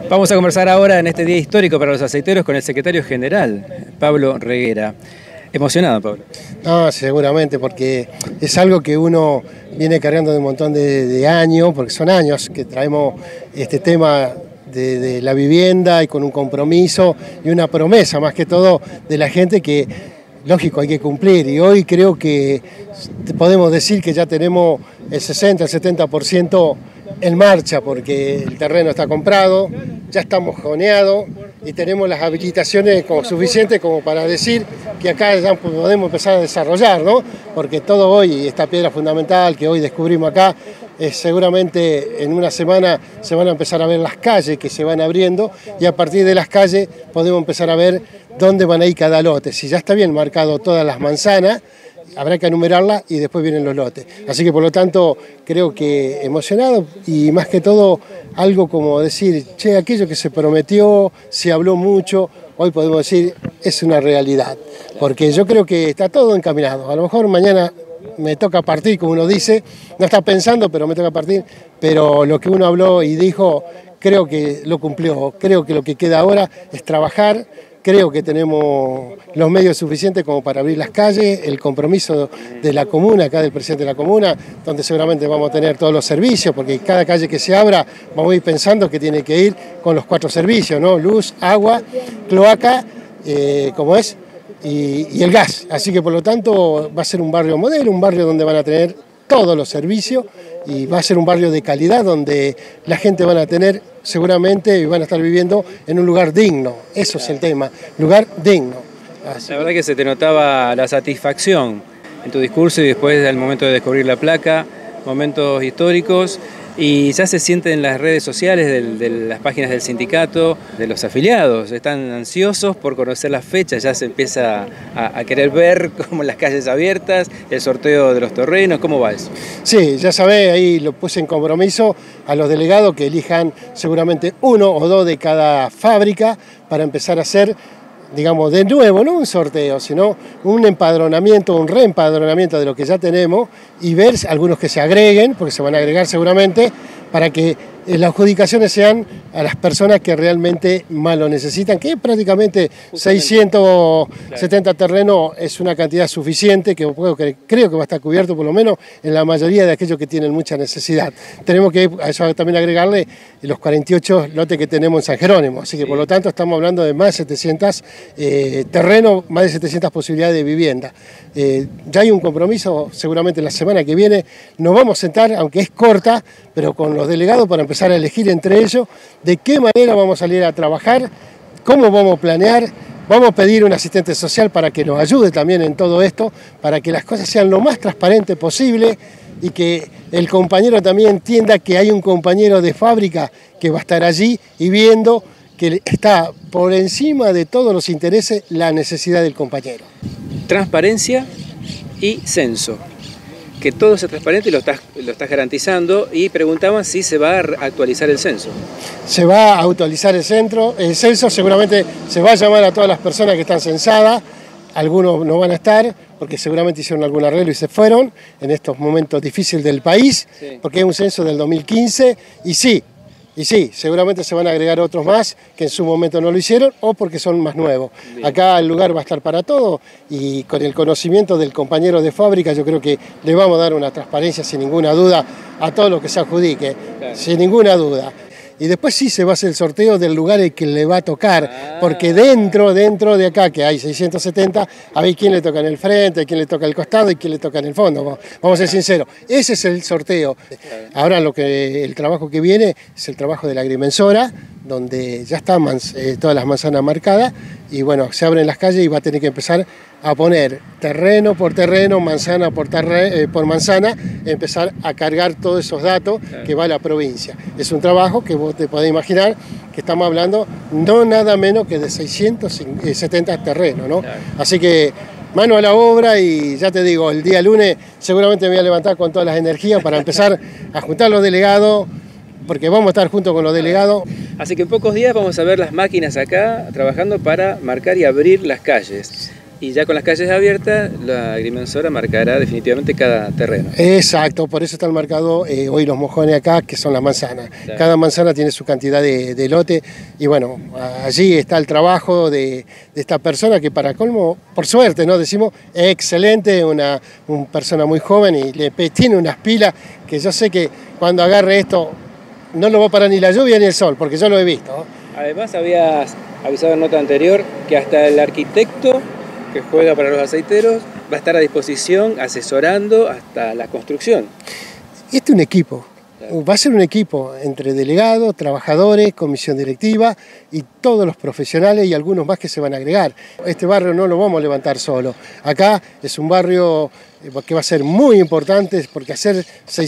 Vamos a conversar ahora en este día histórico para los aceiteros con el secretario general, Pablo Reguera. ¿Emocionado, Pablo? No, seguramente, porque es algo que uno viene cargando de un montón de años, porque son años que traemos este tema de la vivienda y con un compromiso y una promesa, más que todo, de la gente que, lógico, hay que cumplir. Y hoy creo que podemos decir que ya tenemos el 60, el 70% en marcha, porque el terreno está comprado, ya estamos joneados y tenemos las habilitaciones como suficientes como para decir que acá ya podemos empezar a desarrollar, ¿no? Porque todo hoy, esta piedra fundamental que hoy descubrimos acá, seguramente en una semana se van a empezar a ver las calles que se van abriendo y a partir de las calles podemos empezar a ver dónde van a ir cada lote. Si ya está bien marcado todas las manzanas, habrá que enumerarlas y después vienen los lotes. Así que por lo tanto creo que emocionado y más que todo algo como decir, che, aquello que se prometió, se habló mucho, hoy podemos decir es una realidad. Porque yo creo que está todo encaminado. A lo mejor mañana me toca partir, como uno dice, no está pensando, pero me toca partir, pero lo que uno habló y dijo, creo que lo cumplió. Creo que lo que queda ahora es trabajar. Creo que tenemos los medios suficientes como para abrir las calles, el compromiso de la comuna, acá del presidente de la comuna, donde seguramente vamos a tener todos los servicios, porque cada calle que se abra vamos a ir pensando que tiene que ir con los 4 servicios, ¿no? Luz, agua, cloaca, como es, y el gas. Así que por lo tanto va a ser un barrio modelo, un barrio donde van a tener todos los servicios y va a ser un barrio de calidad donde la gente van a tener seguramente y van a estar viviendo en un lugar digno. Eso es el tema, lugar digno. Así. La verdad que se te notaba la satisfacción en tu discurso y después al momento de descubrir la placa, momentos históricos, y ya se siente en las redes sociales de las páginas del sindicato, de los afiliados. Están ansiosos por conocer las fechas, ya se empieza a querer ver como las calles abiertas, el sorteo de los terrenos. ¿Cómo va eso? Sí, ya sabés, ahí lo puse en compromiso a los delegados que elijan seguramente 1 o 2 de cada fábrica para empezar a hacer, digamos, de nuevo, no un sorteo, sino un empadronamiento, un reempadronamiento de lo que ya tenemos y ver algunos que se agreguen, porque se van a agregar seguramente, para que las adjudicaciones sean a las personas que realmente más lo necesitan, que prácticamente justamente 670 terrenos es una cantidad suficiente que creo que va a estar cubierto por lo menos en la mayoría de aquellos que tienen mucha necesidad. Tenemos que a eso también agregarle los 48 lotes que tenemos en San Jerónimo, así que por lo tanto estamos hablando de más de 700 terrenos, más de 700 posibilidades de vivienda. Ya hay un compromiso, seguramente la semana que viene nos vamos a sentar, aunque es corta, pero con los delegados para empezar a elegir entre ellos de qué manera vamos a salir a trabajar, cómo vamos a planear. Vamos a pedir un asistente social para que nos ayude también en todo esto, para que las cosas sean lo más transparente posible y que el compañero también entienda que hay un compañero de fábrica que va a estar allí y viendo que está por encima de todos los intereses la necesidad del compañero. Transparencia y censo. Que todo sea transparente y lo estás garantizando, y preguntaban si se va a actualizar el censo. Se va a actualizar el censo, seguramente se va a llamar a todas las personas que están censadas, algunos no van a estar porque seguramente hicieron algún arreglo y se fueron en estos momentos difíciles del país, sí. Porque es un censo del 2015 y sí, seguramente se van a agregar otros más que en su momento no lo hicieron o porque son más nuevos. Bien. Acá el lugar va a estar para todo y con el conocimiento del compañero de fábrica yo creo que le vamos a dar una transparencia sin ninguna duda a todo lo que se adjudique, claro. Sin ninguna duda. Y después sí se va a hacer el sorteo del lugar el que le va a tocar, porque dentro de acá, que hay 670, a ver quién le toca en el frente, quién le toca en el costado y quién le toca en el fondo. Vamos a ser sinceros, ese es el sorteo. Ahora el trabajo que viene es el trabajo de la agrimensora, donde ya están todas las manzanas marcadas, y bueno, se abren las calles y va a tener que empezar a poner terreno por terreno, manzana por manzana, empezar a cargar todos esos datos que va a la provincia. Es un trabajo que vos te podés imaginar que estamos hablando no nada menos que de 670 terrenos, ¿no? Claro. Así que mano a la obra y ya te digo, el día lunes seguramente me voy a levantar con todas las energías para empezar a juntar los delegados, porque vamos a estar junto con los delegados. Así que en pocos días vamos a ver las máquinas acá trabajando para marcar y abrir las calles. Y ya con las calles abiertas, la agrimensora marcará definitivamente cada terreno. Exacto, por eso está marcado hoy los mojones acá, que son las manzanas. Claro. Cada manzana tiene su cantidad de lote y bueno, allí está el trabajo de esta persona que para colmo, por suerte, ¿no? Decimos, es excelente, una persona muy joven y tiene unas pilas que yo sé que cuando agarre esto no lo va a parar ni la lluvia ni el sol, porque yo lo he visto. Además habías avisado en nota anterior que hasta el arquitecto que juega para los aceiteros va a estar a disposición asesorando hasta la construcción. Este es un equipo, va a ser un equipo entre delegados, trabajadores, comisión directiva y todos los profesionales y algunos más que se van a agregar. Este barrio no lo vamos a levantar solo. Acá es un barrio que va a ser muy importante porque hacer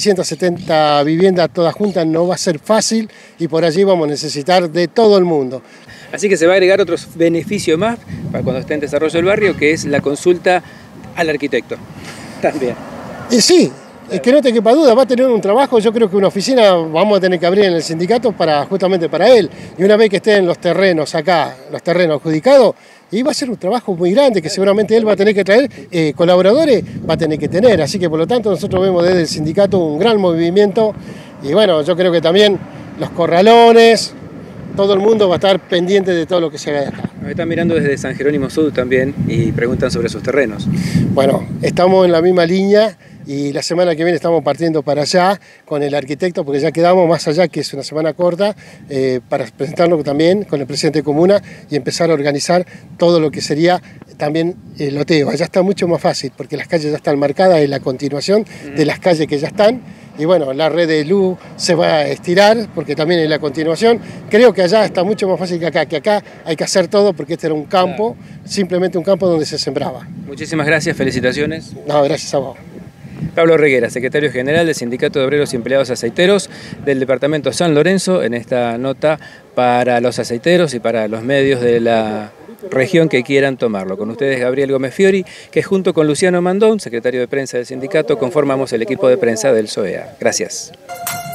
670 viviendas todas juntas no va a ser fácil y por allí vamos a necesitar de todo el mundo. Así que se va a agregar otro beneficio más para cuando esté en desarrollo el barrio, que es la consulta al arquitecto también. Sí, es que no te quepa duda, va a tener un trabajo, yo creo que una oficina vamos a tener que abrir en el sindicato justamente para él. Y una vez que estén los terrenos acá, los terrenos adjudicados, y va a ser un trabajo muy grande que seguramente él va a tener que traer, colaboradores va a tener que tener. Así que por lo tanto nosotros vemos desde el sindicato un gran movimiento y bueno, yo creo que también los corralones, todo el mundo va a estar pendiente de todo lo que se haga de acá. Nos están mirando desde San Jerónimo Sud también y preguntan sobre sus terrenos. Bueno, estamos en la misma línea y la semana que viene estamos partiendo para allá con el arquitecto porque ya quedamos más allá, que es una semana corta, para presentarlo también con el presidente de comuna y empezar a organizar todo lo que sería también el loteo. Allá está mucho más fácil porque las calles ya están marcadas en la continuación de las calles que ya están. Y bueno, la red de luz se va a estirar porque también en la continuación. Creo que allá está mucho más fácil que acá hay que hacer todo porque este era un campo, simplemente un campo donde se sembraba. Muchísimas gracias, felicitaciones. No, gracias a vos. Pablo Reguera, secretario general del Sindicato de Obreros y Empleados Aceiteros del departamento San Lorenzo, en esta nota para los aceiteros y para los medios de la región que quieran tomarlo. Con ustedes Gabriel Gómez Fiori, que junto con Luciano Mandón, secretario de prensa del sindicato, conformamos el equipo de prensa del SOEA. Gracias.